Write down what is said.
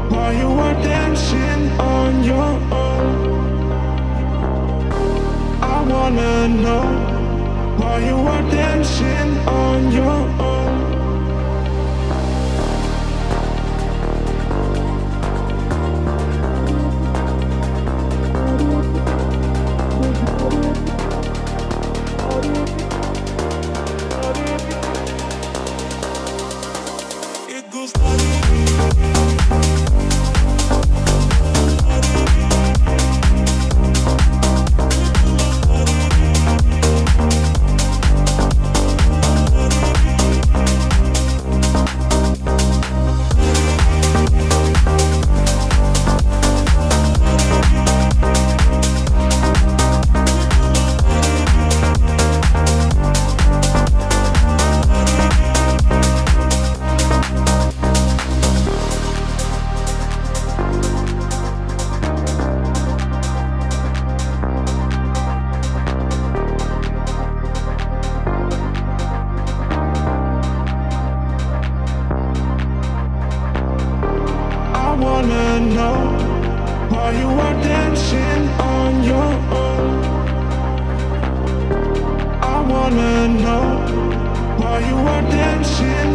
while you were dancing on your own. I wanna know while you were dancing on your own. I wanna know while you were dancing on your own. I wanna know while you were dancing